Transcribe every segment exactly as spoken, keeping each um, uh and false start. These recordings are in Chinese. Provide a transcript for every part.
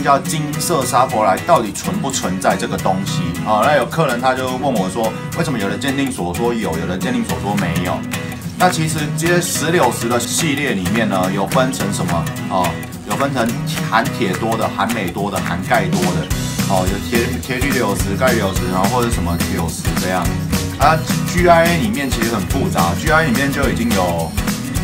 叫金色沙佛莱到底存不存在这个东西啊？那有客人他就问我说，为什么有的鉴定所说有，有的鉴定所说没有？那其实这些石榴石的系列里面呢，有分成什么啊？有分成含铁多的、含镁多的、含钙多的。哦，有铁铁铝柳石、钙柳石，然后或者什么柳石这样。啊 ，G I A 里面其实很复杂 ，G I A 里面就已经有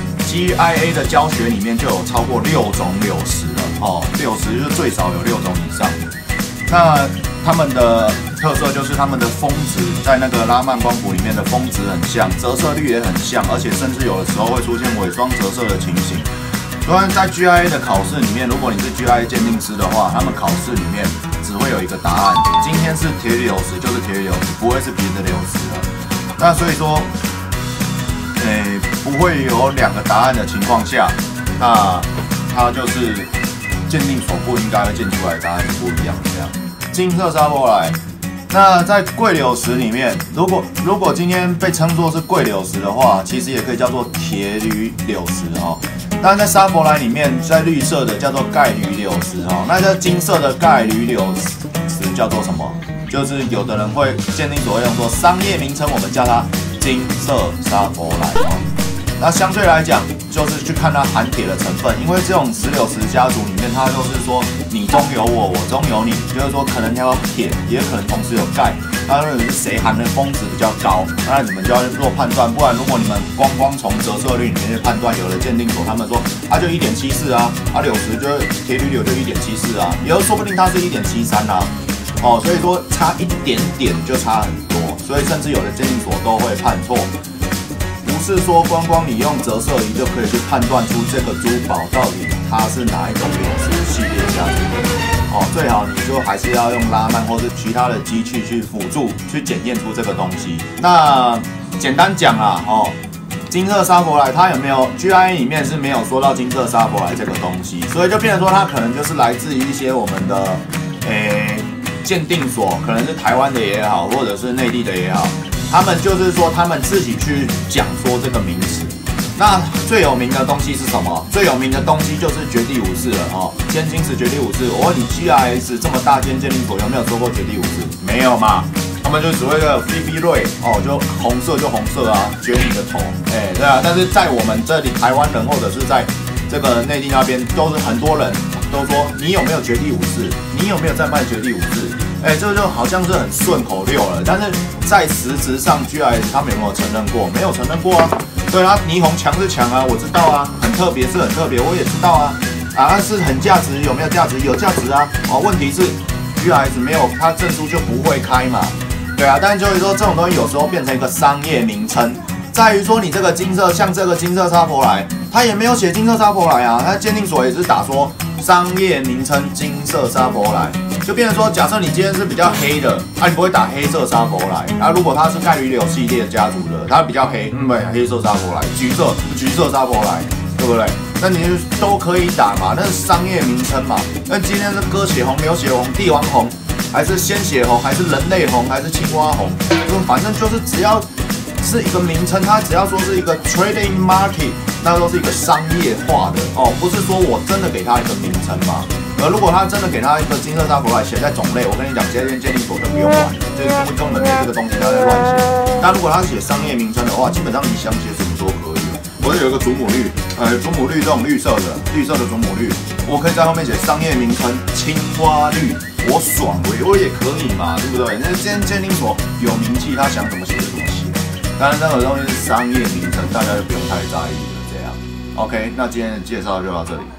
G I A 的教学里面就有超过六种柳石了。哦，柳石就最少有六种以上。那他们的特色就是他们的峰值在那个拉曼光谱里面的峰值很像，折射率也很像，而且甚至有的时候会出现伪装折射的情形。当然，在 G I A 的考试里面，如果你是 G I A 鉴定师的话，他们考试里面只会有一个答案，今天是铁柳石就是铁柳石，不会是别的柳石了。那所以说，诶、欸，不会有两个答案的情况下，那它就是鉴定所不应该会鉴出来的答案是不一样的这样。金色沙佛莱，那在贵柳石里面，如果如果今天被称作是贵柳石的话，其实也可以叫做铁铝柳石哦。当然，在沙佛莱里面，在绿色的叫做钙铝柳石哦，那在金色的钙铝柳石叫做什么？就是有的人会鉴定所会用说商业名称，我们叫它金色沙佛莱哦。那相对来讲，就是去看它含铁的成分，因为这种石榴石家族里面，它就是说你中有我，我中有你，就是说可能要有铁，也可能同时有钙。那到底是谁含的峰值比较高？那你们就要做判断，不然如果你们光光从折射率里面去判断，有的鉴定所他们说它、啊、就一点七四啊，啊柳石就铁铝柳就一点七四啊，也说不定它是一点七三啊。哦，所以说差一点点就差很多，所以甚至有的鉴定所都会判错。不是说光光你用折射仪就可以去判断出这个珠宝到底它是哪一种柳石系列家族的哦，最好你就还是要用拉曼或是其他的机器去辅助去检验出这个东西。那简单讲啊，哦，金色沙佛莱它有没有 G I A 里面是没有说到金色沙佛莱这个东西，所以就变成说它可能就是来自于一些我们的诶鉴定所，可能是台湾的也好，或者是内地的也好。他们就是说，他们自己去讲说这个名词。那最有名的东西是什么？最有名的东西就是绝地武士了哦。千金石绝地武士，我问你 G I S 这么大间鉴定所有没有说过绝地武士？没有嘛？他们就只会个菲菲瑞哦，就红色就红色啊，绝你的头，哎、欸，对啊。但是在我们这里台湾人或者是在这个内地那边，都是很多人都说你有没有绝地武士？你有没有在卖绝地武士？哎、欸，这就好像是很顺口溜了，但是在实质上 ，G I S 他们有没有承认过？没有承认过啊。对啊，霓虹强是强啊，我知道啊，很特别是很特别，我也知道啊。啊，是很价值，有没有价值？有价值啊。哦，问题是 G I S 没有，它证书就不会开嘛。对啊，但是就是说这种东西有时候变成一个商业名称，在于说你这个金色，像这个金色沙佛莱，它也没有写金色沙佛莱啊，它鉴定所也是打说商业名称金色沙佛莱。就变成说，假设你今天是比较黑的，啊，你不会打黑色沙佛莱。啊，如果它是钙铝柳系列家族的，它比较黑，嗯，对，黑色沙佛莱，橘色橘色沙佛莱，对不对？那你都可以打嘛，那是商业名称嘛。那今天是鸽血红、流血红、帝王红，还是鲜血红，还是人类红，还是青蛙红？就反正就是只要是一个名称，它只要说是一个 trading market， 那都是一个商业化的哦，不是说我真的给它一个名称嘛。而如果他真的给他一个金色沙佛莱写在种类，我跟你讲，这间鉴定所就不用管了，这根本没这个东西，他在乱写。但如果他写商业名称的话，基本上你想写什么都可以。我有一个祖母绿，呃，祖母绿这种绿色的，绿色的祖母绿，我可以在后面写商业名称青蛙绿，我爽，我我也可以嘛，对不对？那这间鉴定所有名气，他想怎么写就怎么写。当然，任何东西是商业名称，大家就不用太在意了。这样 ，OK， 那今天的介绍就到这里。